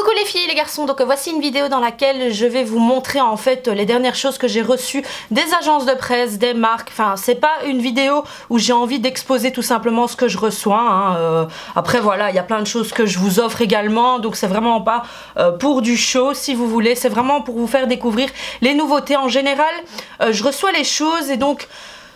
Coucou les filles et les garçons, donc voici une vidéo dans laquelle je vais vous montrer en fait les dernières choses que j'ai reçues des agences de presse, des marques. Enfin, c'est pas une vidéo où j'ai envie d'exposer tout simplement ce que je reçois, hein. Après voilà, il y a plein de choses que je vous offre également, donc c'est vraiment pas pour du show si vous voulez, c'est vraiment pour vous faire découvrir les nouveautés. En général, je reçois les choses et donc...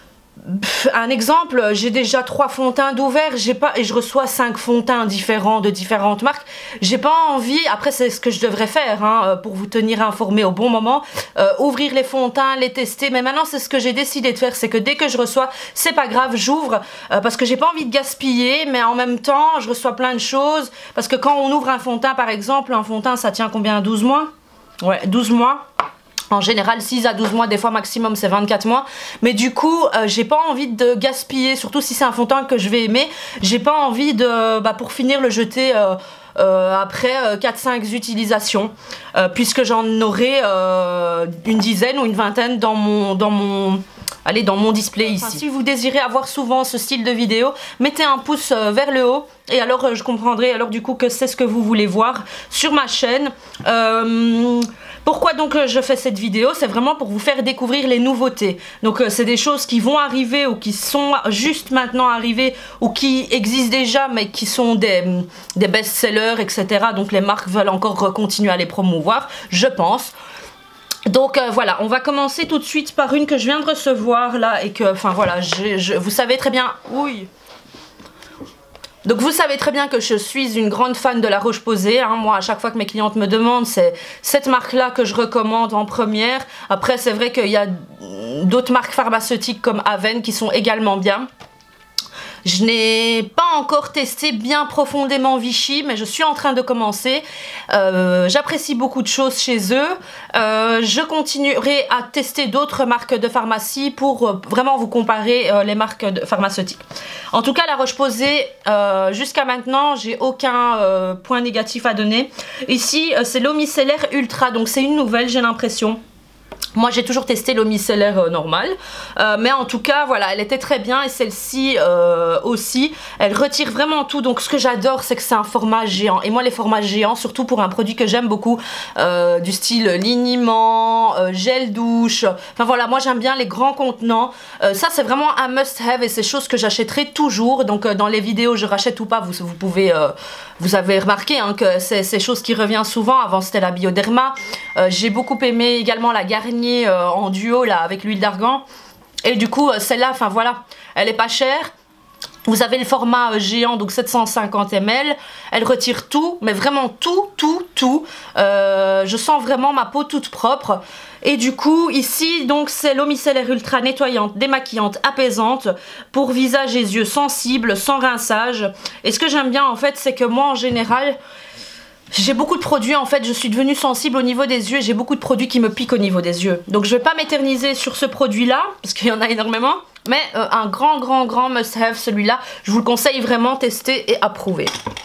un exemple, j'ai déjà 3 fonds de teint d'ouvert, et je reçois 5 fonds de teint différents de différentes marques. J'ai pas envie, après c'est ce que je devrais faire hein, pour vous tenir informé au bon moment, ouvrir les fonds de teint, les tester, mais maintenant c'est ce que j'ai décidé de faire, c'est que dès que je reçois, c'est pas grave, j'ouvre, parce que j'ai pas envie de gaspiller, mais en même temps je reçois plein de choses, parce que quand on ouvre un fond de teint par exemple, un fond de teint ça tient combien, 12 mois? Ouais, 12 mois. En général 6 à 12 mois, des fois maximum c'est 24 mois. Mais du coup j'ai pas envie de gaspiller, surtout si c'est un fond de teint que je vais aimer. J'ai pas envie de, pour finir, le jeter après 4-5 utilisations. Puisque j'en aurai une dizaine ou une vingtaine dans mon display ici. Enfin, si vous désirez avoir souvent ce style de vidéo, mettez un pouce vers le haut. Et alors je comprendrai alors du coup que c'est ce que vous voulez voir sur ma chaîne. Pourquoi donc je fais cette vidéo? C'est vraiment pour vous faire découvrir les nouveautés. Donc c'est des choses qui vont arriver ou qui sont juste maintenant arrivées ou qui existent déjà mais qui sont des best-sellers, etc. Donc les marques veulent encore continuer à les promouvoir, je pense. Donc voilà, on va commencer tout de suite par une que je viens de recevoir là et que, enfin voilà, vous savez très bien... Oui. Donc vous savez très bien que je suis une grande fan de La Roche-Posay, hein. Moi à chaque fois que mes clientes me demandent, c'est cette marque là que je recommande en première. Après c'est vrai qu'il y a d'autres marques pharmaceutiques comme Aven qui sont également bien. Je n'ai pas encore testé bien profondément Vichy, mais je suis en train de commencer. J'apprécie beaucoup de choses chez eux. Je continuerai à tester d'autres marques de pharmacie pour vraiment vous comparer les marques pharmaceutiques. En tout cas, La Roche-Posay, jusqu'à maintenant, j'ai aucun point négatif à donner. Ici, c'est l'eau micellaire ultra, donc c'est une nouvelle, j'ai l'impression. Moi j'ai toujours testé l'eau micellaire normale, mais en tout cas voilà, elle était très bien et celle-ci aussi, elle retire vraiment tout. Donc ce que j'adore c'est que c'est un format géant, et moi les formats géants, surtout pour un produit que j'aime beaucoup, du style liniment, gel douche, enfin voilà, moi j'aime bien les grands contenants. Ça c'est vraiment un must have et c'est chose que j'achèterai toujours. Donc dans les vidéos je rachète ou pas, vous pouvez, vous avez remarqué hein, que c'est chose qui revient souvent. Avant c'était la Bioderma, j'ai beaucoup aimé également la Garnier en duo là avec l'huile d'argan, et du coup celle-là, enfin voilà, elle est pas chère. Vous avez le format géant, donc 750 ml, elle retire tout, mais vraiment tout. Je sens vraiment ma peau toute propre. Et du coup ici donc c'est l'eau micellaire ultra nettoyante, démaquillante, apaisante pour visage et yeux sensibles, sans rinçage. Et ce que j'aime bien en fait, c'est que moi en général j'ai beaucoup de produits, en fait je suis devenue sensible au niveau des yeux et j'ai beaucoup de produits qui me piquent au niveau des yeux. Donc je vais pas m'éterniser sur ce produit là, parce qu'il y en a énormément, mais un grand must have, celui-là. Je vous le conseille vraiment, tester et approuver.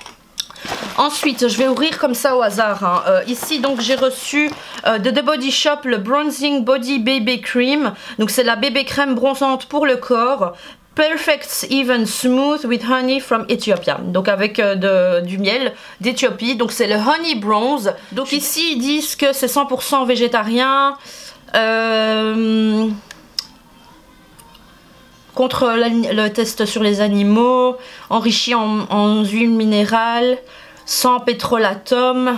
Ensuite je vais ouvrir comme ça au hasard hein. Ici donc j'ai reçu de The Body Shop le Bronzing Body Baby Cream. Donc c'est la bébé crème bronzante pour le corps. Perfect Even Smooth with Honey from Ethiopia. Donc avec du miel d'Éthiopie. Donc c'est le Honey Bronze. Donc ici ils disent que c'est 100% végétarien. Contre le test sur les animaux. Enrichi en huile minérale. Sans pétrolatum.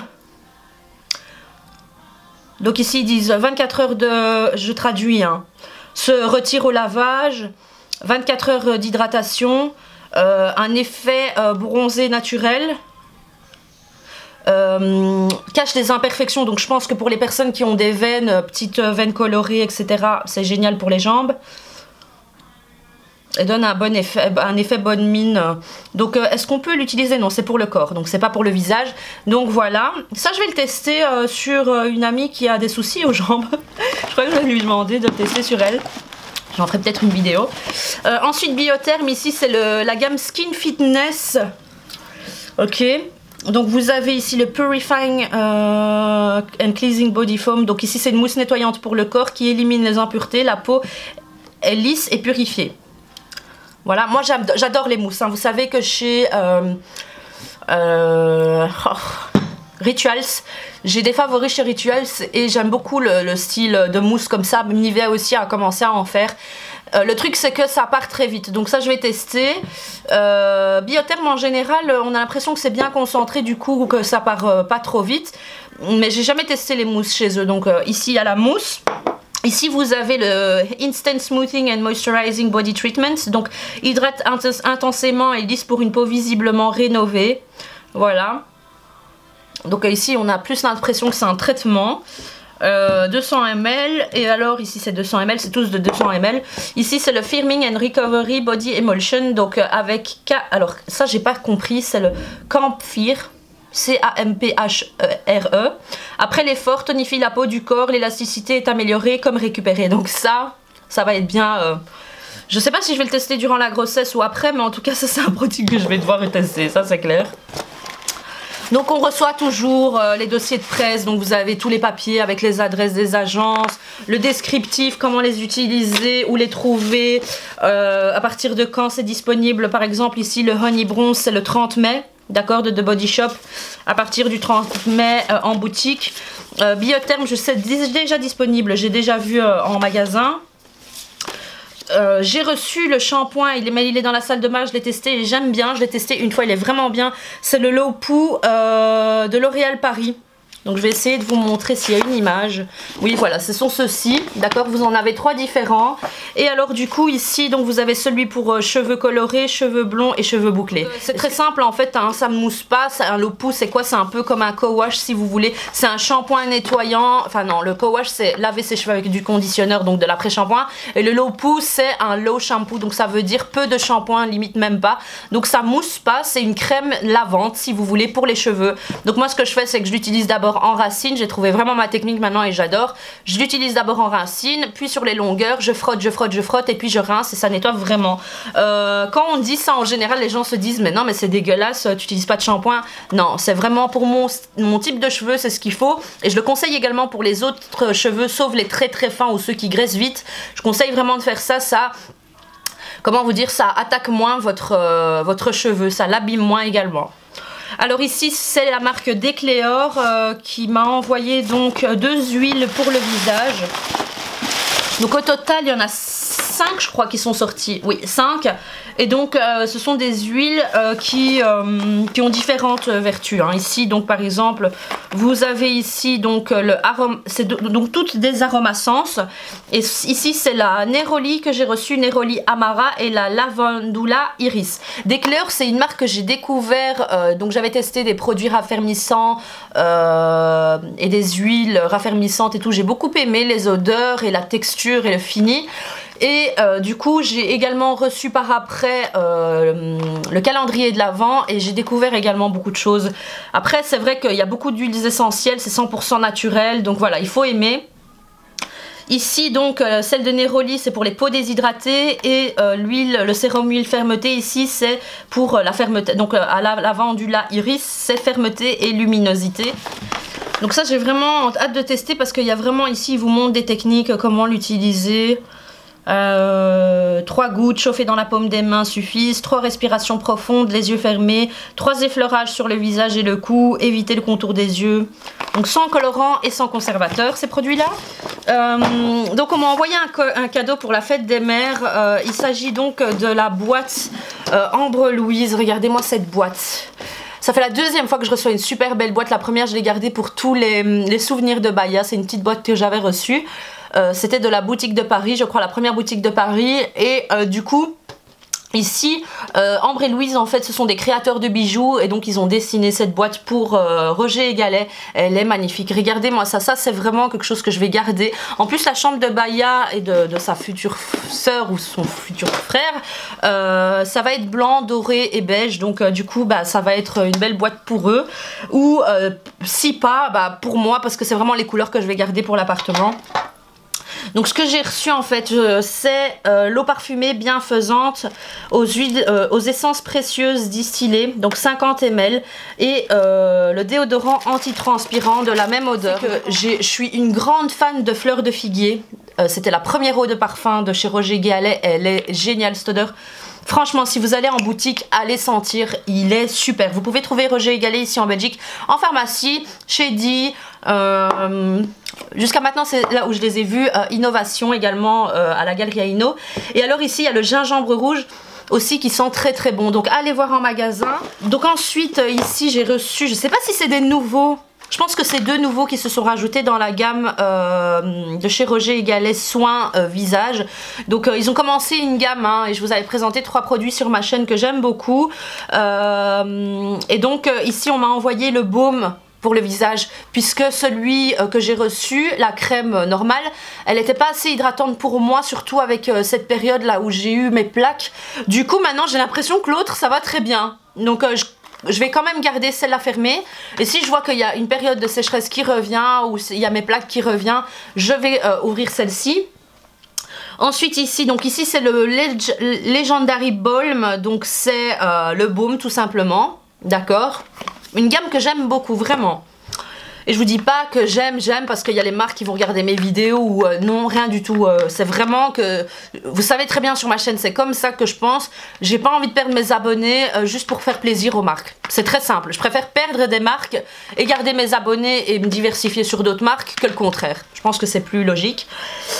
Donc ici ils disent 24 heures de... Je traduis hein. Se retire au lavage. 24 heures d'hydratation, un effet bronzé naturel, cache les imperfections, donc je pense que pour les personnes qui ont des veines, petites veines colorées, etc., c'est génial pour les jambes. Et donne un effet bonne mine. Donc est-ce qu'on peut l'utiliser? Non, c'est pour le corps, donc c'est pas pour le visage. Donc voilà, ça je vais le tester sur une amie qui a des soucis aux jambes. Je crois que je vais lui demander de le tester sur elle. J'en ferai peut-être une vidéo. Ensuite Biotherm, ici c'est la gamme Skin Fitness. Ok. Donc vous avez ici le Purifying and Cleansing Body Foam. Donc ici c'est une mousse nettoyante pour le corps qui élimine les impuretés. La peau est lisse et purifiée. Voilà, moi j'adore les mousses hein. Vous savez que chez Rituals. J'ai des favoris chez Rituals et j'aime beaucoup le style de mousse comme ça. Nivea aussi a commencé à en faire. Le truc c'est que ça part très vite, donc ça je vais tester. Biotherm en général, on a l'impression que c'est bien concentré, du coup que ça part pas trop vite. Mais j'ai jamais testé les mousses chez eux, donc ici il y a la mousse. Ici vous avez le Instant Smoothing and Moisturizing Body Treatment, donc hydrate intensément et lisse pour une peau visiblement rénovée. Voilà. Donc ici on a plus l'impression que c'est un traitement. 200 ml, et alors ici c'est 200 ml, c'est tous de 200 ml. Ici c'est le Firming and Recovery Body Emulsion, donc avec alors ça j'ai pas compris, c'est le Camphire, C-A-M-P-H-R-E. Après l'effort, tonifie la peau du corps, l'élasticité est améliorée comme récupérée. Donc ça va être bien. Je sais pas si je vais le tester durant la grossesse ou après, mais en tout cas ça c'est un produit que je vais devoir tester, ça c'est clair. Donc on reçoit toujours les dossiers de presse, donc vous avez tous les papiers avec les adresses des agences, le descriptif, comment les utiliser, où les trouver, à partir de quand c'est disponible. Par exemple ici le Honey Bronze c'est le 30 mai, d'accord, de The Body Shop, à partir du 30 mai en boutique. Biotherm je sais déjà disponible, j'ai déjà vu en magasin. J'ai reçu le shampoing, il est dans la salle de bain, je l'ai testé et j'aime bien, je l'ai testé une fois, il est vraiment bien. C'est le Low Poo de L'Oréal Paris. Donc je vais essayer de vous montrer s'il y a une image. Oui voilà, ce sont ceux-ci, d'accord, vous en avez 3 différents. Et alors du coup ici, donc vous avez celui pour cheveux colorés, cheveux blonds et cheveux bouclés. C'est très simple en fait, hein, ça ne mousse pas, un Low Poo c'est quoi? C'est un peu comme un co-wash si vous voulez. C'est un shampoing nettoyant, enfin non, le co-wash c'est laver ses cheveux avec du conditionneur, donc de l'après-shampoing. Et le Low Poo c'est un low shampoo, donc ça veut dire peu de shampoing, limite même pas. Donc ça mousse pas, c'est une crème lavante si vous voulez pour les cheveux. Donc moi ce que je fais c'est que je l'utilise d'abord en racine, j'ai trouvé vraiment ma technique maintenant et j'adore. Je l'utilise d'abord en racine, puis sur les longueurs, je frotte et puis je rince et ça nettoie vraiment. Quand on dit ça en général, les gens se disent mais non mais c'est dégueulasse, tu n'utilises pas de shampoing. Non, c'est vraiment pour mon type de cheveux, c'est ce qu'il faut. Et je le conseille également pour les autres cheveux, sauf les très très fins ou ceux qui graissent vite. Je conseille vraiment de faire ça, comment vous dire, ça attaque moins votre cheveu, ça l'abîme moins également. Alors ici c'est la marque Decléor qui m'a envoyé donc 2 huiles pour le visage. Donc au total il y en a 5 je crois qui sont sortis, oui 5. Et donc ce sont des huiles qui ont différentes vertus, hein. Ici donc par exemple vous avez ici donc le arôme, c'est donc toutes des aromasenses. Et ici c'est la Neroli que j'ai reçue, Neroli Amara, et la Lavandula Iris. Decléor c'est une marque que j'ai découvert, donc j'avais testé des produits raffermissants et des huiles raffermissantes et tout. J'ai beaucoup aimé les odeurs et la texture et le fini. Et du coup j'ai également reçu par après le calendrier de l'Avent et j'ai découvert également beaucoup de choses. Après c'est vrai qu'il y a beaucoup d'huiles essentielles, c'est 100% naturel, donc voilà, il faut aimer. Ici donc celle de Neroli c'est pour les peaux déshydratées, et l'huile, le sérum huile fermeté ici c'est pour la fermeté, donc à la Lavandula Iris c'est fermeté et luminosité. Donc ça j'ai vraiment hâte de tester parce qu'il y a vraiment ici, il vous montre des techniques, comment l'utiliser. 3 gouttes chauffées dans la paume des mains suffisent, 3 respirations profondes, les yeux fermés, 3 effleurages sur le visage et le cou, éviter le contour des yeux. Donc sans colorant et sans conservateur ces produits là. Donc on m'a envoyé un cadeau pour la fête des mères. Il s'agit donc de la boîte Ambre Louise. Regardez moi cette boîte. Ça fait la 2e fois que je reçois une super belle boîte. La première je l'ai gardée pour tous les souvenirs de Baya. C'est une petite boîte que j'avais reçue. C'était de la boutique de Paris, je crois la première boutique de Paris. Et du coup ici Ambre et Louise en fait ce sont des créateurs de bijoux, et donc ils ont dessiné cette boîte pour Roger et Galet. Elle est magnifique, regardez moi ça c'est vraiment quelque chose que je vais garder. En plus la chambre de Baya et de sa future sœur ou son futur frère, ça va être blanc, doré et beige, donc du coup bah, ça va être une belle boîte pour eux, ou si pas bah, pour moi, parce que c'est vraiment les couleurs que je vais garder pour l'appartement. Donc ce que j'ai reçu en fait c'est l'eau parfumée bienfaisante aux essences précieuses distillées, donc 50 ml, et le déodorant antitranspirant de la même odeur. Je suis une grande fan de fleurs de figuier. C'était la première eau de parfum de chez Roger Galet, elle est géniale cette odeur. Franchement, si vous allez en boutique, allez sentir, il est super. Vous pouvez trouver Roger et Gallet ici en Belgique, en pharmacie, chez Di. Jusqu'à maintenant, c'est là où je les ai vus. Innovation également à la Galerie Inno. Et alors ici, il y a le gingembre rouge aussi qui sent très très bon. Donc allez voir en magasin. Donc ensuite, ici, j'ai reçu, je sais pas si c'est des nouveaux. Je pense que c'est 2 nouveaux qui se sont rajoutés dans la gamme de chez Roger et Gallet Soins Visage. Donc ils ont commencé une gamme et je vous avais présenté 3 produits sur ma chaîne que j'aime beaucoup. Et donc ici on m'a envoyé le baume pour le visage, puisque celui que j'ai reçu, la crème normale, elle n'était pas assez hydratante pour moi, surtout avec cette période là où j'ai eu mes plaques. Du coup maintenant j'ai l'impression que l'autre ça va très bien. Donc je vais quand même garder celle-là fermée. Et si je vois qu'il y a une période de sécheresse qui revient, ou il y a mes plaques qui revient, je vais ouvrir celle-ci. Ensuite ici, donc ici c'est le Legendary Balm. Donc c'est le baume tout simplement. D'accord. Une gamme que j'aime beaucoup, vraiment. Et je vous dis pas que j'aime parce qu'il y a les marques qui vont regarder mes vidéos ou non, rien du tout. C'est vraiment que, vous savez très bien sur ma chaîne, c'est comme ça que je pense. J'ai pas envie de perdre mes abonnés juste pour faire plaisir aux marques. C'est très simple. Je préfère perdre des marques et garder mes abonnés et me diversifier sur d'autres marques que le contraire. Je pense que c'est plus logique.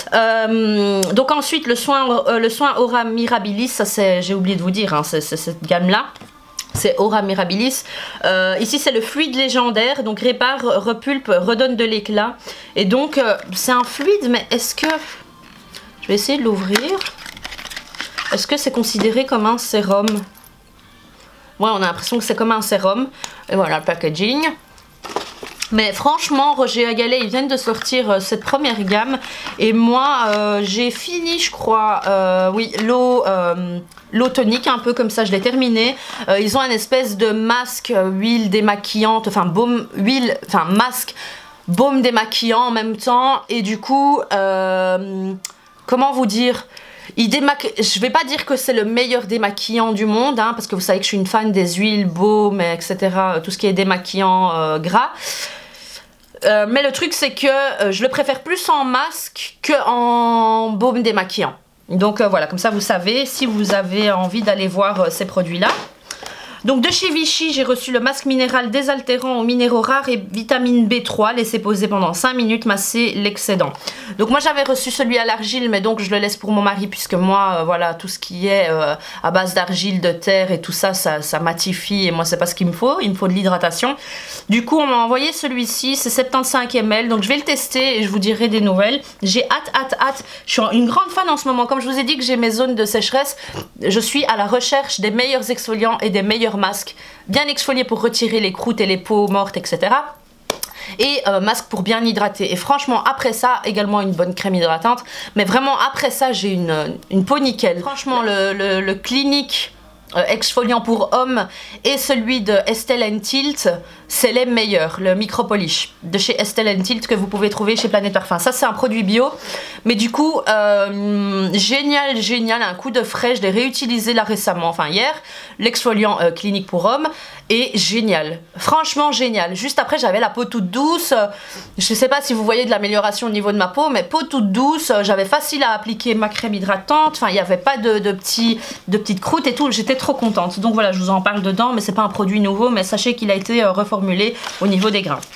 Donc ensuite, le soin Aura Mirabilis, ça c'est, j'ai oublié de vous dire, c'est cette gamme-là. C'est Aura Mirabilis. Ici c'est le fluide légendaire, donc répare, repulpe, redonne de l'éclat. Et donc c'est un fluide, mais est-ce que... Je vais essayer de l'ouvrir. Est-ce que c'est considéré comme un sérum? Ouais, on a l'impression que c'est comme un sérum. Et voilà le packaging. Mais franchement, Roger et Gallet, ils viennent de sortir cette première gamme. Et moi, j'ai fini, je crois, oui, l'eau tonique, un peu comme ça, je l'ai terminé. Ils ont une espèce de masque, huile démaquillante, enfin, baume, huile, enfin, masque, baume démaquillant en même temps. Et du coup, comment vous dire? Je vais pas dire que c'est le meilleur démaquillant du monde, parce que vous savez que je suis une fan des huiles, baumes, etc. Tout ce qui est démaquillant gras. Mais le truc c'est que je le préfère plus en masque qu'en baume démaquillant. Donc voilà, comme ça vous savez si vous avez envie d'aller voir ces produits là. Donc de chez Vichy, j'ai reçu le masque minéral désaltérant aux minéraux rares et vitamine B3, laissé poser pendant 5 minutes, masser l'excédent. Donc moi j'avais reçu celui à l'argile, mais donc je le laisse pour mon mari, puisque moi, voilà, tout ce qui est à base d'argile, de terre et tout ça, ça matifie, et moi c'est pas ce qu'il me faut de l'hydratation. Du coup on m'a envoyé celui-ci, c'est 75 ml, donc je vais le tester et je vous dirai des nouvelles. J'ai hâte, je suis une grande fan en ce moment, comme je vous ai dit que j'ai mes zones de sécheresse, je suis à la recherche des meilleurs exfoliants et des meilleurs masque bien exfolié pour retirer les croûtes et les peaux mortes, etc. Et masque pour bien hydrater. Et franchement après ça, également une bonne crème hydratante. Mais vraiment après ça, j'ai une peau nickel. Franchement le Clinique exfoliant pour hommes et celui de Estelle Tilt, c'est les meilleurs, le micro polish de chez Estelle Tilt que vous pouvez trouver chez Planète Parfum. Ça c'est un produit bio, mais du coup génial, un coup de frais. Je l'ai réutilisé là récemment, enfin hier, l'exfoliant Clinique pour hommes, et génial, franchement génial. Juste après j'avais la peau toute douce, je sais pas si vous voyez de l'amélioration au niveau de ma peau, mais peau toute douce, j'avais facile à appliquer ma crème hydratante, enfin il n'y avait pas de petites croûtes et tout, j'étais trop contente. Donc voilà, je vous en parle dedans, mais c'est pas un produit nouveau, mais sachez qu'il a été reformulé au niveau des grains.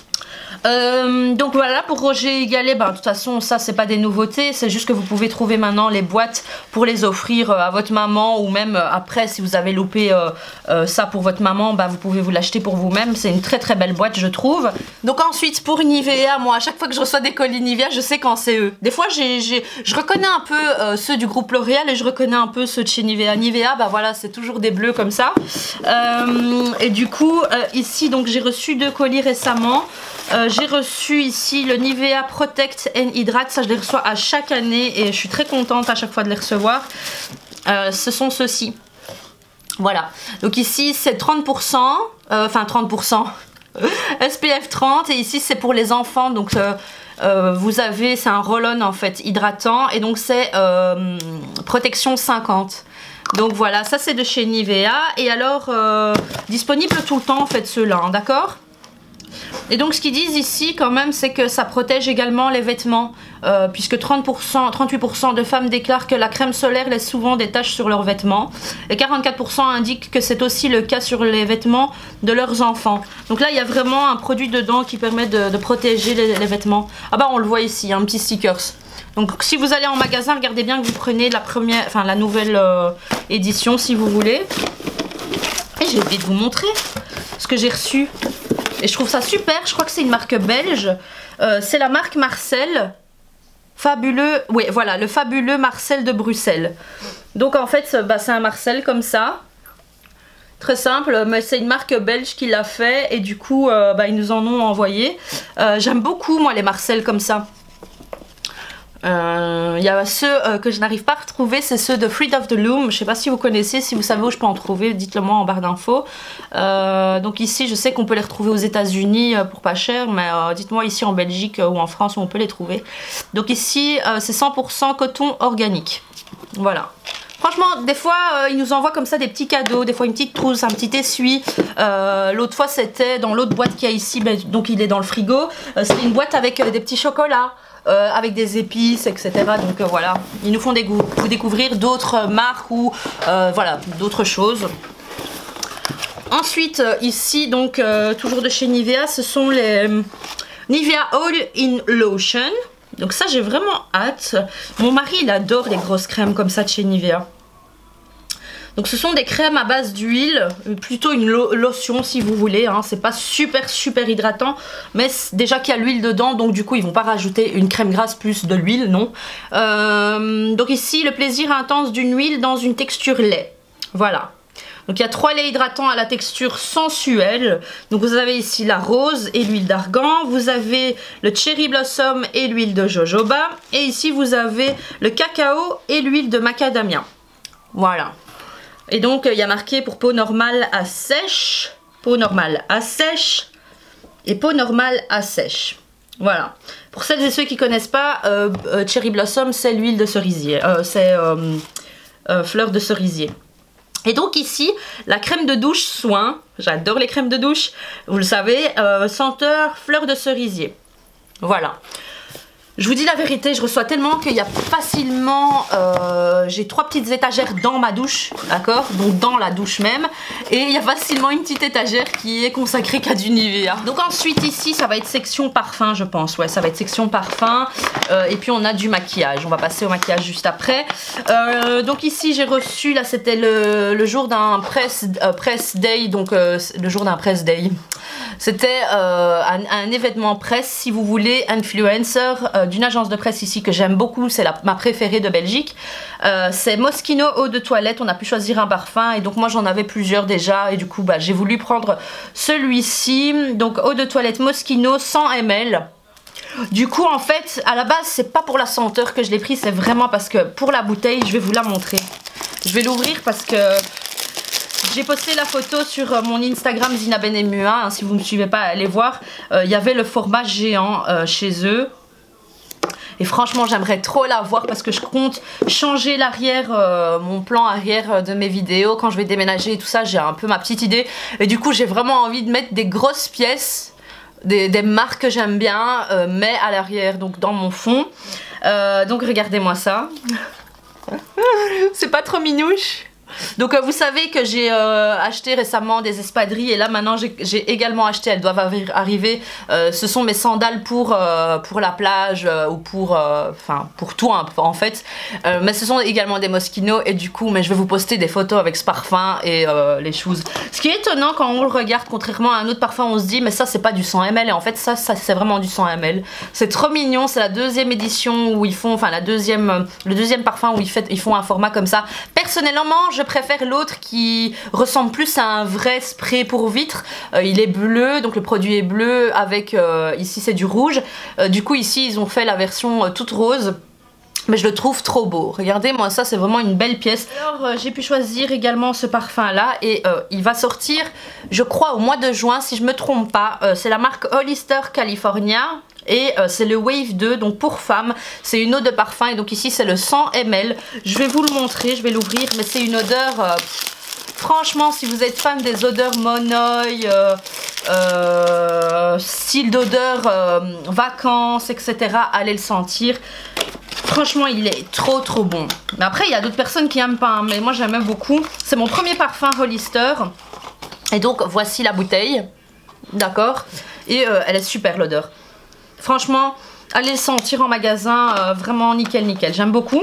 Donc voilà pour Roger et Gallet, de toute façon ça c'est pas des nouveautés, c'est juste que vous pouvez trouver maintenant les boîtes pour les offrir à votre maman, ou même après si vous avez loupé ça pour votre maman, vous pouvez vous l'acheter pour vous-même. C'est une très très belle boîte je trouve. Donc ensuite pour Nivea, moi à chaque fois que je reçois des colis Nivea je sais quand c'est eux. Des fois je reconnais un peu ceux du groupe L'Oréal et je reconnais un peu ceux de chez Nivea. Nivea voilà, c'est toujours des bleus comme ça. Et du coup ici donc j'ai reçu 2 colis récemment. J'ai reçu ici le Nivea Protect and Hydrate, ça je les reçois à chaque année et je suis très contente à chaque fois de les recevoir. Ce sont ceux-ci. Voilà, donc ici c'est 30%, enfin 30%, SPF 30, et ici c'est pour les enfants, donc vous avez, c'est un roll-on en fait hydratant, et donc c'est protection 50. Donc voilà, ça c'est de chez Nivea, et alors disponible tout le temps en fait ceux-là, d'accord ? Et donc ce qu'ils disent ici quand même, c'est que ça protège également les vêtements, puisque 38% de femmes déclarent que la crème solaire laisse souvent des taches sur leurs vêtements, et 44% indiquent que c'est aussi le cas sur les vêtements de leurs enfants. Donc là il y a vraiment un produit dedans qui permet de protéger les vêtements. Ah bah on le voit ici, un petit stickers. Donc si vous allez en magasin, regardez bien que vous prenez la nouvelle édition si vous voulez. Et j'ai oublié de vous montrer ce que j'ai reçu. Et je trouve ça super, je crois que c'est une marque belge. C'est la marque Marcel. Fabuleux, oui voilà, le fabuleux Marcel de Bruxelles. Donc en fait, c'est un Marcel comme ça. Très simple, mais c'est une marque belge qui l'a fait. Et du coup, ils nous en ont envoyé. J'aime beaucoup moi les Marcel comme ça. Il y a ceux que je n'arrive pas à retrouver, c'est ceux de Fruit of the Loom. Je sais pas si vous connaissez, si vous savez où je peux en trouver, dites-le moi en barre d'infos. Donc ici je sais qu'on peut les retrouver aux États-Unis pour pas cher, mais dites-moi ici en Belgique ou en France où on peut les trouver. Donc ici c'est 100% coton organique. Voilà. Franchement, des fois, ils nous envoient comme ça des petits cadeaux, des fois une petite trousse, un petit essuie. L'autre fois, c'était dans l'autre boîte qu'il y a ici, donc il est dans le frigo. C'est une boîte avec des petits chocolats. Avec des épices, etc. Donc voilà, ils nous font découvrir d'autres marques ou voilà, d'autres choses. Ensuite, ici, donc toujours de chez Nivea, ce sont les Nivea All-in Lotion. Donc ça, j'ai vraiment hâte. Mon mari, il adore les grosses crèmes comme ça de chez Nivea. Donc ce sont des crèmes à base d'huile, plutôt une lotion si vous voulez, hein. C'est pas super hydratant, mais déjà qu'il y a l'huile dedans, donc du coup ils vont pas rajouter une crème grasse plus de l'huile, non. Donc ici le plaisir intense d'une huile dans une texture lait, voilà. Donc il y a 3 laits hydratants à la texture sensuelle. Donc vous avez ici la rose et l'huile d'argan, vous avez le cherry blossom et l'huile de jojoba, et ici vous avez le cacao et l'huile de macadamia, voilà. Et donc il y a marqué pour peau normale à sèche, peau normale à sèche et peau normale à sèche. Voilà. Pour celles et ceux qui ne connaissent pas, Cherry Blossom c'est l'huile de cerisier, c'est fleur de cerisier. Et donc ici, la crème de douche soin, j'adore les crèmes de douche, vous le savez, senteur fleur de cerisier. Voilà. Je vous dis la vérité, je reçois tellement qu'il y a facilement, j'ai 3 petites étagères dans ma douche, d'accord, donc dans la douche même, et il y a facilement une petite étagère qui est consacrée qu'à du Nivea. Donc ensuite ici, ça va être section parfum, je pense, ouais, ça va être section parfum, et puis on a du maquillage, on va passer au maquillage juste après. Donc ici j'ai reçu, là c'était le jour d'un press day, donc le jour d'un press day. C'était un événement presse, si vous voulez, influencer d'une agence de presse ici que j'aime beaucoup, c'est ma préférée de Belgique. C'est Moschino eau de toilette, on a pu choisir un parfum et donc moi j'en avais plusieurs déjà et du coup j'ai voulu prendre celui-ci. Donc eau de toilette Moschino 100 ml. Du coup en fait à la base c'est pas pour la senteur que je l'ai pris, c'est vraiment parce que pour la bouteille, je vais vous la montrer. Je vais l'ouvrir parce que j'ai posté la photo sur mon Instagram Zina Benemua, hein, si vous ne me suivez pas, allez voir. Il y avait le format géant chez eux. Et franchement j'aimerais trop la voir parce que je compte changer l'arrière, mon plan arrière de mes vidéos. Quand je vais déménager et tout ça, j'ai un peu ma petite idée. Et du coup j'ai vraiment envie de mettre des grosses pièces, des marques que j'aime bien, mais à l'arrière, donc dans mon fond. Donc regardez-moi ça. C'est pas trop minouche? Donc vous savez que j'ai acheté récemment des espadrilles et là maintenant j'ai également acheté, elles doivent arriver, ce sont mes sandales pour la plage ou pour tout en fait, mais ce sont également des Moschino et du coup je vais vous poster des photos avec ce parfum et les choses. Ce qui est étonnant quand on le regarde, contrairement à un autre parfum, on se dit mais ça c'est pas du 100 ml et en fait ça c'est vraiment du 100 ml. C'est trop mignon, c'est la deuxième édition où ils font, enfin le deuxième parfum où ils font un format comme ça. Personnellement je préfère l'autre qui ressemble plus à un vrai spray pour vitre. Il est bleu, donc le produit est bleu avec, ici c'est du rouge. Du coup ici ils ont fait la version toute rose. Mais je le trouve trop beau. Regardez, moi ça c'est vraiment une belle pièce. Alors j'ai pu choisir également ce parfum là et il va sortir je crois au mois de juin si je me trompe pas. C'est la marque Hollister California. Et c'est le Wave 2, donc pour femmes, c'est une eau de parfum et donc ici c'est le 100 ml. Je vais vous le montrer, je vais l'ouvrir, mais c'est une odeur, franchement si vous êtes fan des odeurs Monoï, style d'odeur vacances, etc. Allez le sentir. Franchement, il est trop bon. Mais après, il y a d'autres personnes qui n'aiment pas, hein, mais moi j'aime beaucoup. C'est mon premier parfum Hollister. Et donc, voici la bouteille. D'accord. Et elle est super l'odeur. Franchement, allez le sentir en magasin. Vraiment nickel. J'aime beaucoup.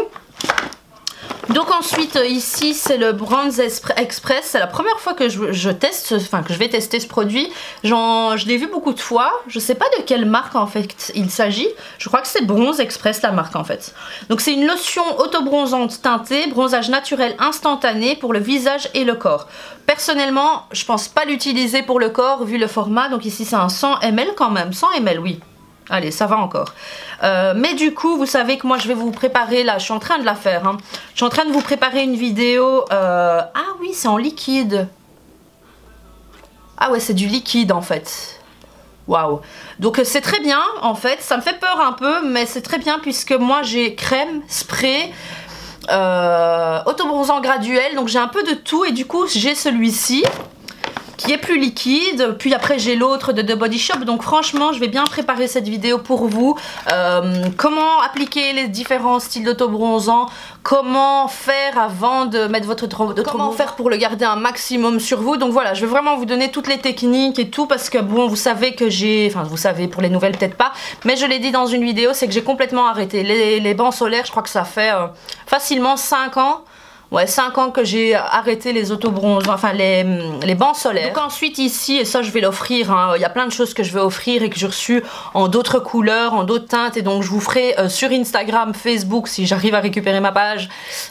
Donc ensuite ici c'est le Bronze Express, c'est la première fois que je teste, enfin que je vais tester ce produit. Je l'ai vu beaucoup de fois, je sais pas de quelle marque en fait il s'agit, je crois que c'est Bronze Express la marque en fait. Donc c'est une lotion auto-bronzante teintée, bronzage naturel instantané pour le visage et le corps. Personnellement je pense pas l'utiliser pour le corps vu le format, donc ici c'est un 100 ml quand même, 100 ml oui. Allez, ça va encore. Mais du coup, vous savez que moi, je vais vous préparer, là, je suis en train de la faire. Hein. Je suis en train de vous préparer une vidéo. Ah oui, c'est en liquide. Ah ouais, c'est du liquide, en fait. Waouh. Donc, c'est très bien, en fait. Ça me fait peur un peu, mais c'est très bien puisque moi, j'ai crème, spray, auto-bronzant graduel. Donc, j'ai un peu de tout et du coup, j'ai celui-ci qui est plus liquide, puis après j'ai l'autre de The Body Shop, donc franchement je vais bien préparer cette vidéo pour vous, comment appliquer les différents styles d'auto-bronzant, comment faire avant de mettre votre comment faire pour le garder un maximum sur vous. Donc voilà, je vais vraiment vous donner toutes les techniques et tout, parce que bon, vous savez que j'ai, enfin vous savez pour les nouvelles peut-être pas, mais je l'ai dit dans une vidéo, c'est que j'ai complètement arrêté les bancs solaires. Je crois que ça fait facilement 5 ans. Ouais, 5 ans que j'ai arrêté les autobronzants, enfin les bancs solaires. Donc ensuite ici, et ça je vais l'offrir, hein, il y a plein de choses que je vais offrir et que j'ai reçues en d'autres couleurs, en d'autres teintes, et donc je vous ferai sur Instagram, Facebook, si j'arrive à récupérer ma page,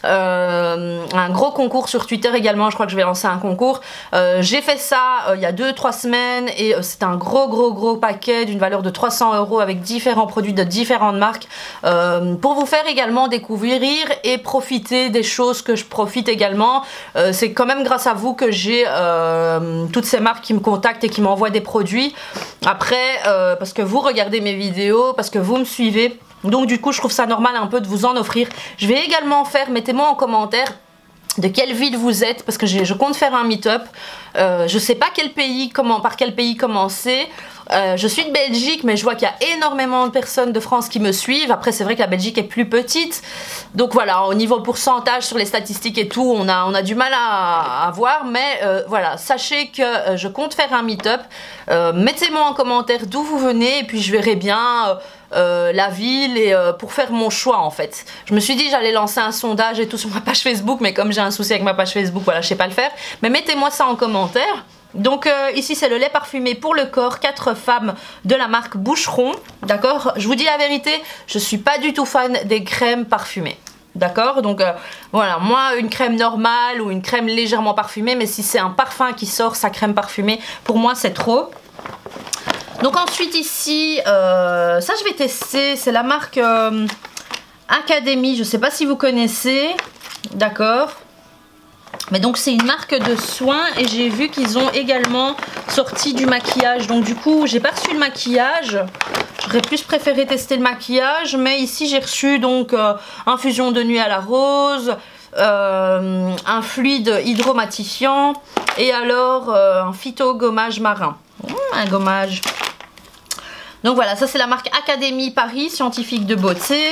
un gros concours sur Twitter également. Je crois que je vais lancer un concours. J'ai fait ça il y a 2-3 semaines et c'est un gros paquet d'une valeur de 300 € avec différents produits de différentes marques pour vous faire également découvrir et profiter des choses que je profite également. C'est quand même grâce à vous que j'ai toutes ces marques qui me contactent et qui m'envoient des produits. Après, parce que vous regardez mes vidéos, parce que vous me suivez, donc du coup je trouve ça normal un peu de vous en offrir. Je vais également faire, mettez-moi en commentaire de quelle ville vous êtes, parce que je compte faire un meet-up. Je sais pas quel pays, par quel pays commencer. Je suis de Belgique, mais je vois qu'il y a énormément de personnes de France qui me suivent. Après, c'est vrai que la Belgique est plus petite. Donc voilà, au niveau pourcentage sur les statistiques et tout, on a du mal à voir. Mais voilà, sachez que je compte faire un meet-up. Mettez-moi en commentaire d'où vous venez et puis je verrai bien la ville et pour faire mon choix en fait. Je me suis dit j'allais lancer un sondage et tout sur ma page Facebook, mais comme j'ai un souci avec ma page Facebook, voilà, je sais pas le faire. Mais mettez-moi ça en commentaire. Donc ici c'est le lait parfumé pour le corps 4 femmes de la marque Boucheron. D'accord, je vous dis la vérité, je suis pas du tout fan des crèmes parfumées. D'accord, donc voilà, moi une crème normale ou une crème légèrement parfumée, mais si c'est un parfum qui sort sa crème parfumée, pour moi c'est trop. Donc ensuite ici, ça je vais tester, c'est la marque Academy, je sais pas si vous connaissez, d'accord. Mais donc c'est une marque de soins et j'ai vu qu'ils ont également sorti du maquillage. Donc du coup j'ai pas reçu le maquillage. J'aurais plus préféré tester le maquillage. Mais ici j'ai reçu donc infusion de nuit à la rose, un fluide hydromatifiant et alors un phytogommage marin. Un gommage. Donc voilà, ça c'est la marque Academy Paris, scientifique de beauté.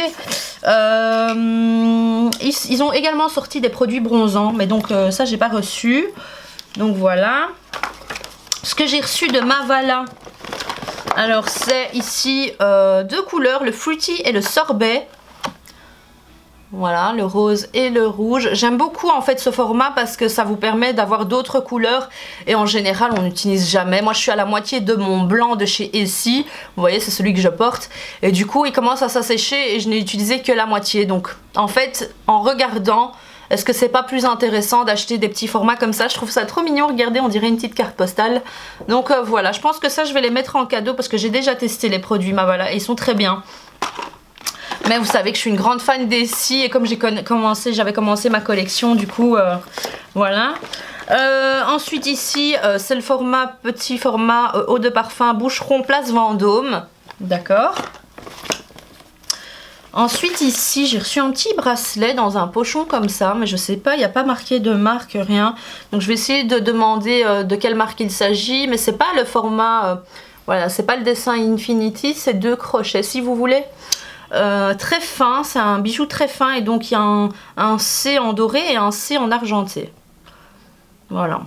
Ils ont également sorti des produits bronzants, mais donc ça j'ai pas reçu. Donc voilà. Ce que j'ai reçu de Mavala, alors c'est ici 2 couleurs, le fruity et le sorbet. Voilà, le rose et le rouge. J'aime beaucoup en fait ce format parce que ça vous permet d'avoir d'autres couleurs et en général on n'utilise jamais. Moi je suis à la moitié de mon blanc de chez Essie. Vous voyez, c'est celui que je porte et du coup il commence à s'assécher et je n'ai utilisé que la moitié. Donc en fait en regardant, est-ce que c'est pas plus intéressant d'acheter des petits formats comme ça? Je trouve ça trop mignon, regardez, on dirait une petite carte postale. Donc voilà, je pense que ça je vais les mettre en cadeau parce que j'ai déjà testé les produits Mavala et ils sont très bien. Mais vous savez que je suis une grande fan d'Essie et comme j'avais commencé ma collection, du coup, voilà. Ensuite ici, c'est le petit format eau de parfum Boucheron Place Vendôme. D'accord. Ensuite ici, j'ai reçu un petit bracelet dans un pochon comme ça, mais je sais pas, il n'y a pas marqué de marque, rien. Donc je vais essayer de demander de quelle marque il s'agit, mais c'est pas le format Voilà, c'est pas le dessin Infinity, c'est 2 crochets si vous voulez. Très fin, c'est un bijou très fin et donc il y a un C en doré et un C en argenté. Voilà.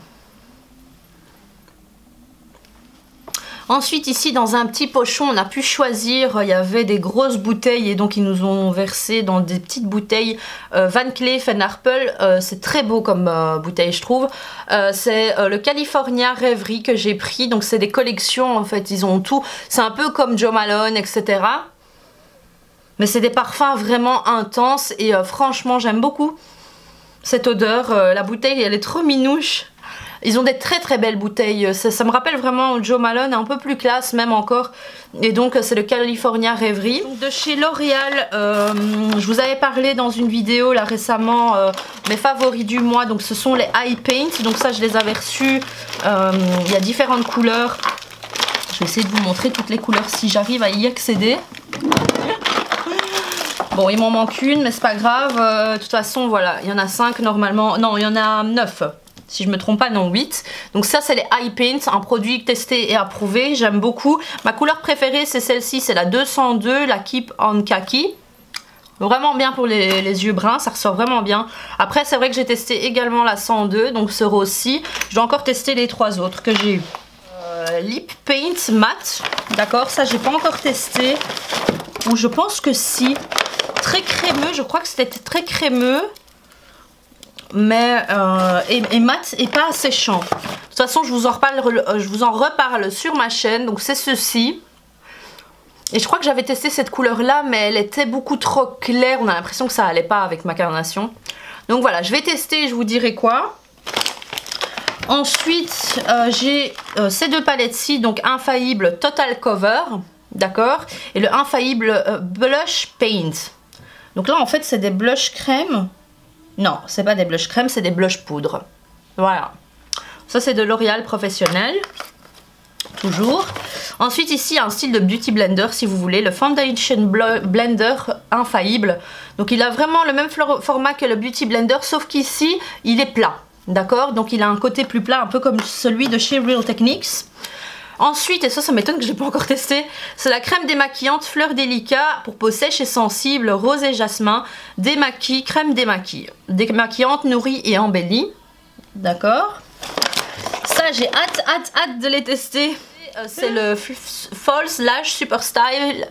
Ensuite ici dans un petit pochon on a pu choisir, il y avait des grosses bouteilles et donc ils nous ont versé dans des petites bouteilles Van Cleef & Arpels, c'est très beau comme bouteille je trouve. C'est le California Rêverie que j'ai pris, donc c'est des collections en fait, ils ont tout, c'est un peu comme Jo Malone etc. Mais c'est des parfums vraiment intenses et franchement j'aime beaucoup cette odeur, la bouteille elle est trop minouche. Ils ont des très belles bouteilles, ça me rappelle vraiment Jo Malone, un peu plus classe même encore. Et donc c'est le California Rêverie. De chez L'Oréal, je vous avais parlé dans une vidéo là récemment, mes favoris du mois. Donc ce sont les Eye Paint, donc ça je les avais reçus, il y a différentes couleurs. Je vais essayer de vous montrer toutes les couleurs si j'arrive à y accéder. Bon il m'en manque une mais c'est pas grave, de toute façon voilà, il y en a 5 normalement, non il y en a 9. Si je me trompe pas, non 8. Donc ça c'est les Eye Paint, un produit testé et approuvé, j'aime beaucoup. Ma couleur préférée c'est celle-ci, c'est la 202, la Keep on Khaki. Vraiment bien pour les yeux bruns, ça ressort vraiment bien. Après c'est vrai que j'ai testé également la 102, donc ce rose-ci. Je dois encore tester les 3 autres que j'ai eu. Lip Paint Matte, d'accord, ça j'ai pas encore testé. Ou je pense que si. Très crémeux, je crois que c'était très crémeux. Mais et mat et pas séchant. De toute façon je vous en reparle sur ma chaîne. Donc c'est ceci. Et je crois que j'avais testé cette couleur là mais elle était beaucoup trop claire. On a l'impression que ça allait pas avec ma carnation. Donc voilà, je vais tester et je vous dirai quoi. Ensuite j'ai ces 2 palettes-ci. Donc Infaillible Total Cover. D'accord. Et le Infaillible Blush Paint. Donc là en fait c'est des blushs crème. Non, c'est pas des blushs crème, c'est des blushs poudre. Voilà. Ça c'est de L'Oréal Professionnel. Toujours. Ensuite ici un style de Beauty Blender si vous voulez. Le Foundation Blender Infaillible. Donc il a vraiment le même format que le Beauty Blender. Sauf qu'ici il est plat. D'accord. Donc il a un côté plus plat un peu comme celui de chez Real Techniques. Ensuite, et ça m'étonne que je n'ai pas encore testé, c'est la crème démaquillante Fleur Délicat pour peau sèche et sensible, rose et jasmin, démaquille, crème démaquillante, nourrie et embellie. D'accord. Ça, j'ai hâte de les tester. C'est le False Lash Superstar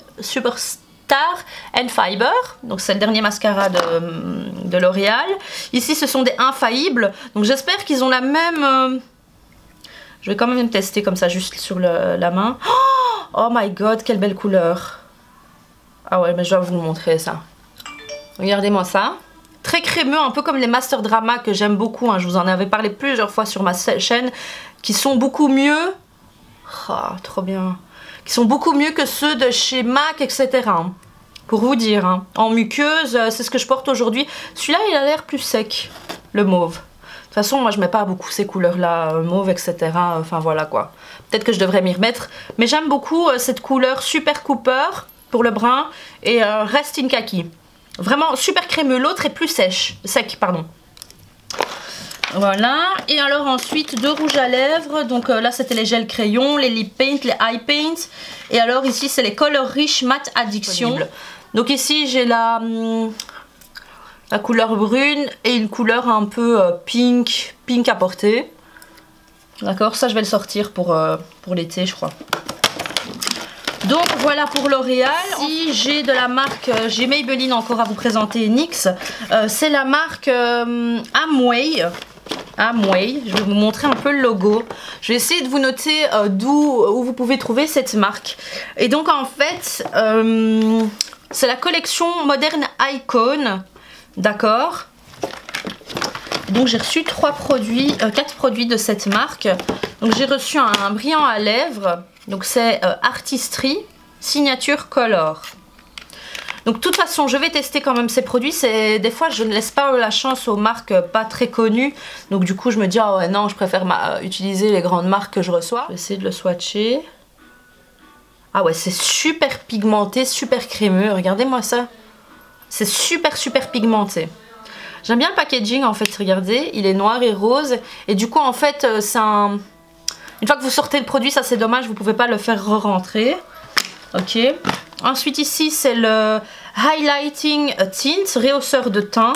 and Fiber. Donc c'est le dernier mascara de L'Oréal. Ici, ce sont des Infaillibles. Donc j'espère qu'ils ont la même... Je vais quand même tester comme ça juste sur la main. Oh my god, quelle belle couleur. Ah ouais, mais je dois vous montrer ça. Regardez-moi ça. Très crémeux, un peu comme les Master Drama que j'aime beaucoup. Hein. Je vous en avais parlé plusieurs fois sur ma chaîne. Qui sont beaucoup mieux. Oh, trop bien. Qui sont beaucoup mieux que ceux de chez MAC, etc. Pour vous dire. Hein. En muqueuse, c'est ce que je porte aujourd'hui. Celui-là, il a l'air plus sec. Le mauve. De toute façon, moi je mets pas beaucoup ces couleurs-là, mauve, etc. Enfin voilà quoi. Peut-être que je devrais m'y remettre. Mais j'aime beaucoup cette couleur Super Cooper pour le brun et Rest in Khaki. Vraiment super crémeux. L'autre est plus sec, pardon. Voilà. Et alors ensuite, 2 rouges à lèvres. Donc là c'était les gels crayons, les lip paint, les eye paint. Et alors ici c'est les Color Rich Matte Addiction. Donc ici j'ai la couleur brune et une couleur un peu pink à porter. D'accord, ça je vais le sortir pour l'été je crois. Donc voilà pour L'Oréal. Ici j'ai de la marque, j'ai Maybelline encore à vous présenter, NYX. C'est la marque Amway. Je vais vous montrer un peu le logo. Je vais essayer de vous noter où vous pouvez trouver cette marque. Et donc en fait, c'est la collection Modern Icon. D'accord. Donc j'ai reçu 4 produits de cette marque. Donc j'ai reçu un brillant à lèvres. Donc c'est Artistry Signature Color. Donc de toute façon je vais tester quand même ces produits. Des fois je ne laisse pas la chance aux marques pas très connues. Donc du coup je me dis ah ouais non, je préfère utiliser les grandes marques que je reçois. Je vais essayer de le swatcher. Ah ouais, c'est super pigmenté, super crémeux. Regardez-moi ça. C'est super pigmenté. J'aime bien le packaging en fait, regardez, il est noir et rose. Et du coup en fait c'est Une fois que vous sortez le produit, ça c'est dommage, vous pouvez pas le faire re-rentrer. Ok. Ensuite ici c'est le Highlighting Tint, rehausseur de teint.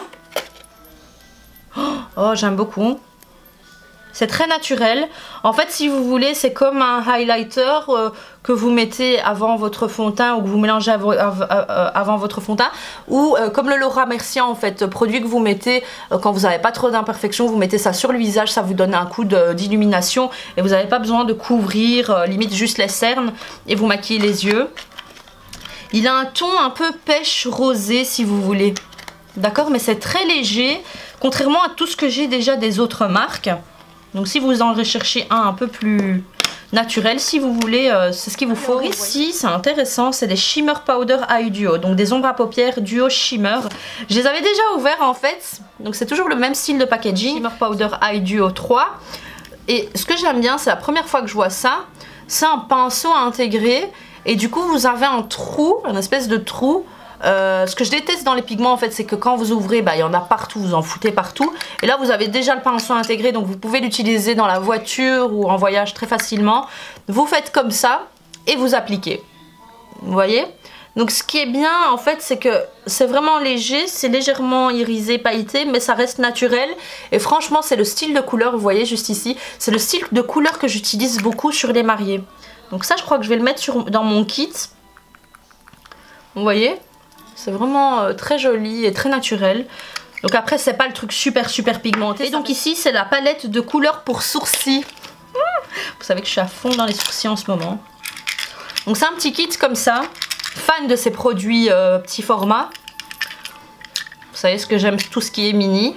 Oh, j'aime beaucoup. C'est très naturel. En fait, si vous voulez, c'est comme un highlighter que vous mettez avant votre fond de teint ou que vous mélangez avant votre fond de teint. Ou comme le Laura Mercier, en fait, produit que vous mettez quand vous n'avez pas trop d'imperfections, vous mettez ça sur le visage, ça vous donne un coup d'illumination et vous n'avez pas besoin de couvrir limite juste les cernes et vous maquillez les yeux. Il a un ton un peu pêche rosé si vous voulez. D'accord, mais c'est très léger, contrairement à tout ce que j'ai déjà des autres marques. Donc si vous en recherchez un peu plus naturel, si vous voulez, c'est ce qu'il vous faut. Ici, c'est intéressant, c'est des Shimmer Powder Eye Duo, donc des ombres à paupières duo Shimmer. Je les avais déjà ouverts en fait, donc c'est toujours le même style de packaging. Shimmer Powder Eye Duo 3. Et ce que j'aime bien, c'est la première fois que je vois ça, c'est un pinceau intégré. Et du coup, vous avez un trou, une espèce de trou. Ce que je déteste dans les pigments en fait, c'est que quand vous ouvrez, bah, il y en a partout, vous en foutez partout. Et là vous avez déjà le pinceau intégré, donc vous pouvez l'utiliser dans la voiture ou en voyage très facilement. Vous faites comme ça et vous appliquez. Vous voyez? Donc ce qui est bien en fait, c'est que c'est vraiment léger, c'est légèrement irisé, pailleté, mais ça reste naturel. Et franchement, c'est le style de couleur, vous voyez juste ici, c'est le style de couleur que j'utilise beaucoup sur les mariés. Donc ça, je crois que je vais le mettre dans mon kit. Vous voyez? C'est vraiment très joli et très naturel. Donc après, c'est pas le truc super pigmenté. Et donc ici, c'est la palette de couleurs pour sourcils. Vous savez que je suis à fond dans les sourcils en ce moment. Donc c'est un petit kit comme ça. Fan de ces produits petit format. Vous savez ce que j'aime, tout ce qui est mini.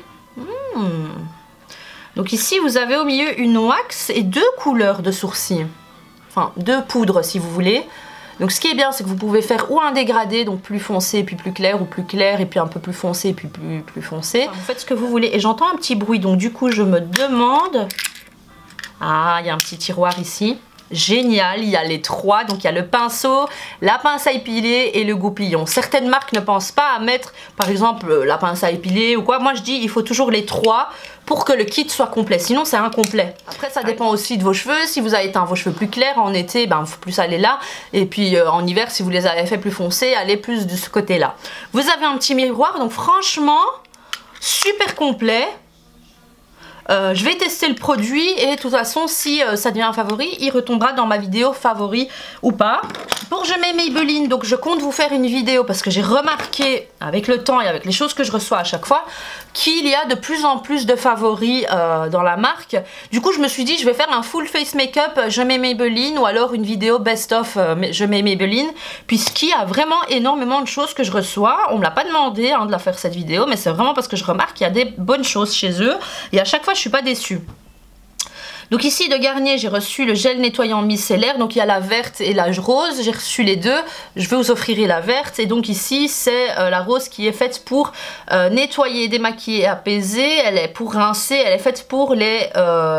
Donc ici, vous avez au milieu une wax et 2 couleurs de sourcils. Enfin, 2 poudres si vous voulez. Donc ce qui est bien, c'est que vous pouvez faire ou un dégradé, donc plus foncé et puis plus clair, ou plus clair et puis un peu plus foncé et puis plus foncé. Enfin, vous faites ce que vous voulez. Et j'entends un petit bruit, donc du coup je me demande... Ah, il y a un petit tiroir ici. Génial, il y a les 3, donc il y a le pinceau, la pince à épiler et le goupillon. Certaines marques ne pensent pas à mettre par exemple la pince à épiler ou quoi. Moi je dis il faut toujours les 3 pour que le kit soit complet, sinon c'est incomplet. Après ça dépend aussi de vos cheveux, si vous avez teint vos cheveux plus clairs en été, ben il faut plus aller là. Et puis en hiver, si vous les avez fait plus foncés, allez plus de ce côté là. Vous avez un petit miroir, donc franchement super complet. Je vais tester le produit et de toute façon si ça devient un favori, il retombera dans ma vidéo favori ou pas. Pour Je m'aime Maybelline, donc je compte vous faire une vidéo parce que j'ai remarqué avec le temps et avec les choses que je reçois à chaque fois qu'il y a de plus en plus de favoris dans la marque. Du coup je me suis dit je vais faire un full face make-up Je m'aime Maybelline ou alors une vidéo best of Je m'aime Maybelline, puisqu'il y a vraiment énormément de choses que je reçois. On me l'a pas demandé de la faire cette vidéo, mais c'est vraiment parce que je remarque qu'il y a des bonnes choses chez eux et à chaque fois je suis pas déçue. Donc ici de Garnier, j'ai reçu le gel nettoyant micellaire, donc il y a la verte et la rose, j'ai reçu les deux, je vais vous offrir la verte. Et donc ici c'est la rose qui est faite pour nettoyer, démaquiller et apaiser, elle est pour rincer, elle est faite pour les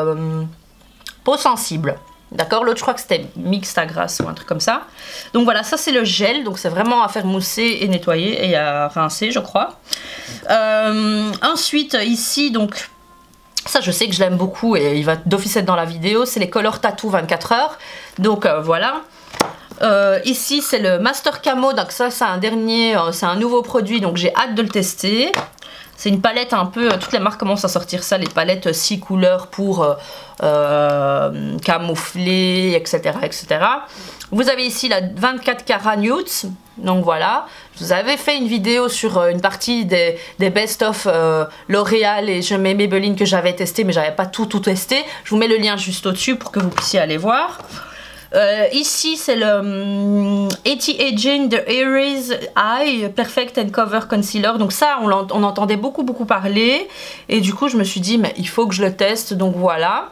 peaux sensibles. D'accord, l'autre je crois que c'était mixte à grasse ou un truc comme ça. Donc voilà, ça c'est le gel, donc c'est vraiment à faire mousser et nettoyer et à rincer je crois. Ensuite ici donc... Ça je sais que je l'aime beaucoup et il va d'office être dans la vidéo, c'est les Color Tattoo 24 heures. Donc voilà. Ici c'est le Master Camo, donc ça c'est un dernier, c'est un nouveau produit, donc j'ai hâte de le tester. C'est une palette un peu, toutes les marques commencent à sortir ça, les palettes 6 couleurs pour camoufler, etc., etc. Vous avez ici la 24 carats nude, donc voilà. Je vous avais fait une vidéo sur une partie des best-of L'Oréal et Je m'aime Maybelline que j'avais testé, mais j'avais pas tout testé. Je vous mets le lien juste au-dessus pour que vous puissiez aller voir. Ici c'est le Anti-Aging The Aries Eye Perfect and Cover Concealer. Donc ça on entendait beaucoup parler et du coup je me suis dit mais il faut que je le teste, donc voilà.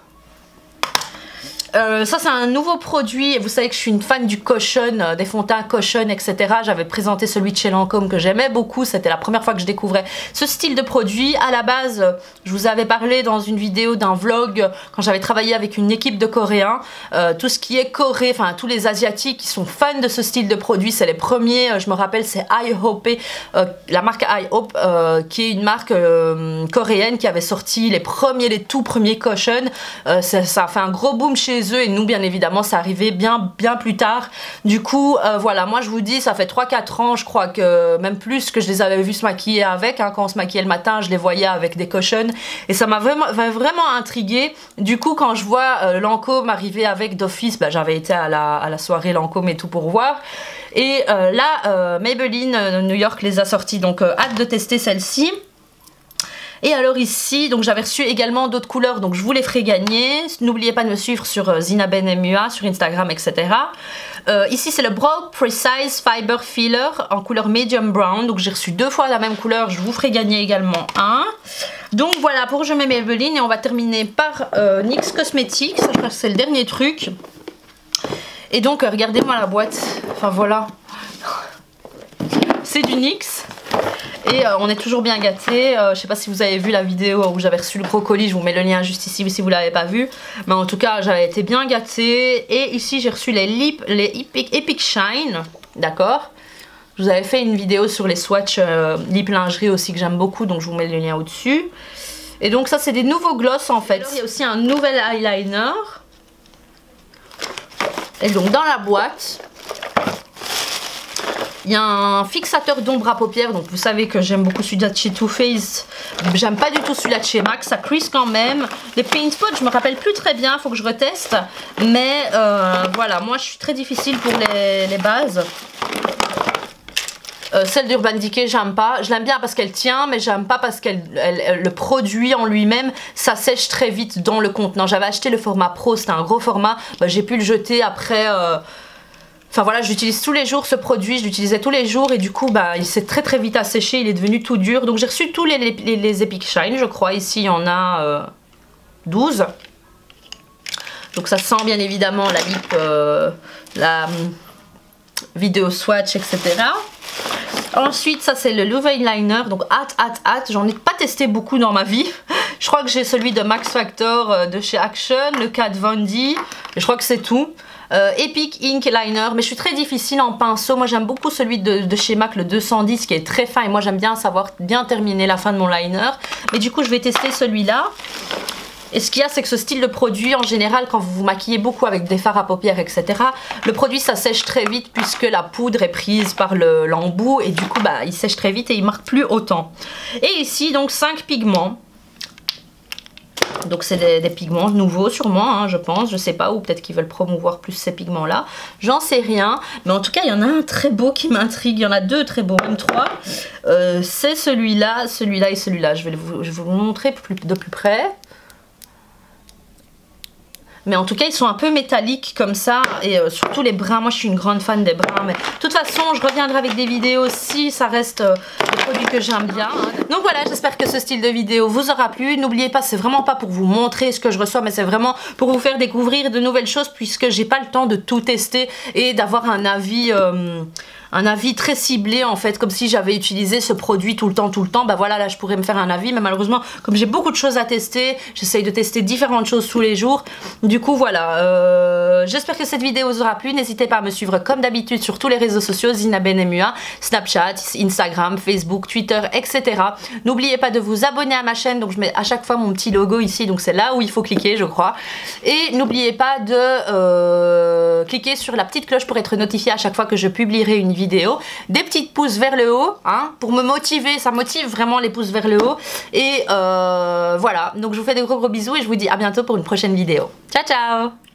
Ça c'est un nouveau produit, vous savez que je suis une fan du Caution, des fonds de teint Caution, etc. J'avais présenté celui de chez Lancôme que j'aimais beaucoup, c'était la première fois que je découvrais ce style de produit. À la base, je vous avais parlé dans une vidéo d'un vlog quand j'avais travaillé avec une équipe de Coréens. Tout ce qui est Corée, enfin tous les Asiatiques qui sont fans de ce style de produit, c'est les premiers, je me rappelle c'est iHope, la marque iHope, qui est une marque coréenne qui avait sorti les tout premiers Caution. Ça a fait un gros boom chez chez eux et nous bien évidemment ça arrivait bien plus tard. Du coup voilà, moi je vous dis ça fait 3-4 ans je crois, que même plus, que je les avais vus se maquiller avec, hein, quand on se maquillait le matin je les voyais avec des cushions et ça m'a vraiment intriguée. Du coup quand je vois Lancôme arriver avec d'office, bah, j'avais été à la soirée Lancôme et tout pour voir. Et là, Maybelline New York les a sortis, donc hâte de tester celle-ci. Et alors ici, donc j'avais reçu également d'autres couleurs, donc je vous les ferai gagner. N'oubliez pas de me suivre sur ZinaBenMUA, sur Instagram, etc. Ici c'est le Brow Precise Fiber Filler en couleur Medium Brown, donc j'ai reçu 2 fois la même couleur, je vous ferai gagner également un. Donc voilà pour Je mets Maybelline, et on va terminer par NYX Cosmetics, je crois que c'est le dernier truc. Et donc regardez-moi la boîte, enfin voilà, c'est du NYX. Et on est toujours bien gâtés. Je sais pas si vous avez vu la vidéo où j'avais reçu le gros colis, je vous mets le lien juste ici si vous l'avez pas vu. Mais en tout cas j'avais été bien gâtée. Et ici j'ai reçu les Epic Shine, d'accord. Je vous avais fait une vidéo sur les swatchs lip lingerie aussi que j'aime beaucoup, donc je vous mets le lien au dessus. Et donc ça c'est des nouveaux gloss en fait. Alors, il y a aussi un nouvel eyeliner. Et donc dans la boîte il y a un fixateur d'ombre à paupières, donc vous savez que j'aime beaucoup celui-là de chez Too Faced. J'aime pas du tout celui-là de chez MAC, ça crease quand même. Les paint spots, je me rappelle plus très bien, faut que je reteste. Mais voilà, moi je suis très difficile pour les bases. Celle d'Urban Decay j'aime pas, je l'aime bien parce qu'elle tient, mais j'aime pas parce qu'elle le produit en lui-même, ça sèche très vite dans le contenant. J'avais acheté le format Pro, c'était un gros format, bah, j'ai pu le jeter après... Enfin voilà, j'utilise tous les jours ce produit, je l'utilisais tous les jours et du coup bah, il s'est très vite asséché, il est devenu tout dur. Donc j'ai reçu tous les Epic Shine, je crois, ici il y en a 12. Donc ça sent bien évidemment la lip, la vidéo swatch, etc. Ensuite ça c'est le Louvain Liner, donc hâte, j'en ai pas testé beaucoup dans ma vie. Je crois que j'ai celui de Max Factor de chez Action, le Kat Von D, et je crois que c'est tout. Epic Ink Liner, mais je suis très difficile en pinceau. Moi j'aime beaucoup celui de chez MAC, le 210 qui est très fin, et moi j'aime bien savoir bien terminer la fin de mon liner. Mais du coup je vais tester celui-là. Et ce qu'il y a c'est que ce style de produit en général quand vous vous maquillez beaucoup avec des fards à paupières etc, le produit ça sèche très vite puisque la poudre est prise par l'embout et du coup bah, il sèche très vite et il marque plus autant. Et ici donc 5 pigments. Donc c'est des pigments nouveaux sûrement, hein, je pense, je sais pas, ou peut-être qu'ils veulent promouvoir plus ces pigments là, j'en sais rien, mais en tout cas il y en a un très beau qui m'intrigue, il y en a 2 très beaux, même 3, c'est celui-là et celui-là, je vais vous montrer de plus près. Mais en tout cas ils sont un peu métalliques comme ça, et surtout les brins, moi je suis une grande fan des brins, mais de toute façon je reviendrai avec des vidéos si ça reste des produits que j'aime bien. Donc voilà, j'espère que ce style de vidéo vous aura plu. N'oubliez pas, c'est vraiment pas pour vous montrer ce que je reçois, mais c'est vraiment pour vous faire découvrir de nouvelles choses, puisque j'ai pas le temps de tout tester et d'avoir un avis très ciblé en fait, comme si j'avais utilisé ce produit tout le temps, bah voilà, là je pourrais me faire un avis, mais malheureusement comme j'ai beaucoup de choses à tester, j'essaye de tester différentes choses tous les jours. Du coup voilà, j'espère que cette vidéo vous aura plu. N'hésitez pas à me suivre comme d'habitude sur tous les réseaux sociaux, ZinaBenMUA, Snapchat, Instagram, Facebook, Twitter, etc. N'oubliez pas de vous abonner à ma chaîne, donc je mets à chaque fois mon petit logo ici, donc c'est là où il faut cliquer je crois. Et n'oubliez pas de cliquer sur la petite cloche pour être notifié à chaque fois que je publierai une vidéo. Des petits pouces vers le haut, hein, pour me motiver, ça motive vraiment les pouces vers le haut. Et voilà, donc je vous fais des gros bisous et je vous dis à bientôt pour une prochaine vidéo. Ciao ciao.